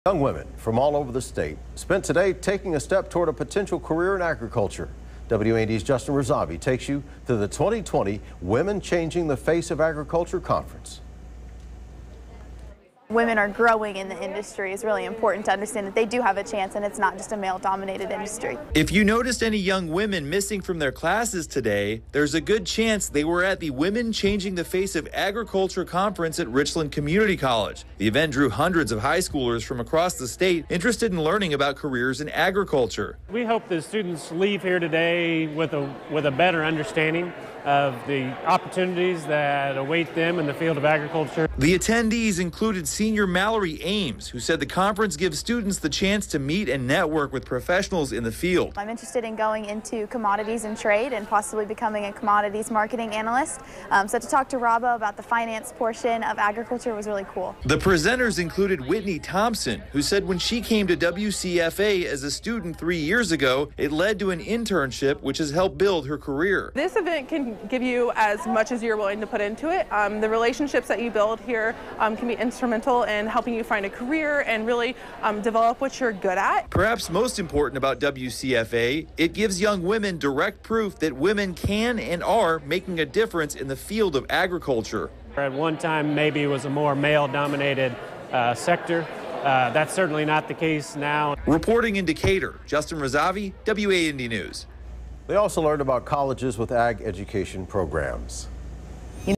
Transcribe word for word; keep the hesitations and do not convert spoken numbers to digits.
Young women from all over the state spent today taking a step toward a potential career in agriculture. W A D's Justin Razavi takes you to the twenty twenty Women Changing the Face of Agriculture Conference. Women are growing in the industry. It's really important to understand that they do have a chance and it's not just a male-dominated industry. If you noticed any young women missing from their classes today, there's a good chance they were at the Women Changing the Face of Agriculture Conference at Richland Community College. The event drew hundreds of high schoolers from across the state interested in learning about careers in agriculture. We hope the students leave here today with a, with a better understanding of the opportunities that await them in the field of agriculture. The attendees included senior Mallory Ames, who said the conference gives students the chance to meet and network with professionals in the field. I'm interested in going into commodities and trade and possibly becoming a commodities marketing analyst. Um, so to talk to Rabo about the finance portion of agriculture was really cool. The presenters included Whitney Thompson, who said when she came to W C F A as a student three years ago, it led to an internship which has helped build her career. This event can give you as much as you're willing to put into it. Um, the relationships that you build here um, can be instrumental in helping you find a career and really um, develop what you're good at. Perhaps most important about W C F A, it gives young women direct proof that women can and are making a difference in the field of agriculture. At one time, maybe it was a more male-dominated uh, sector. Uh, that's certainly not the case now. Reporting in Decatur, Justin Razavi, W A N D News. They also learned about colleges with ag education programs.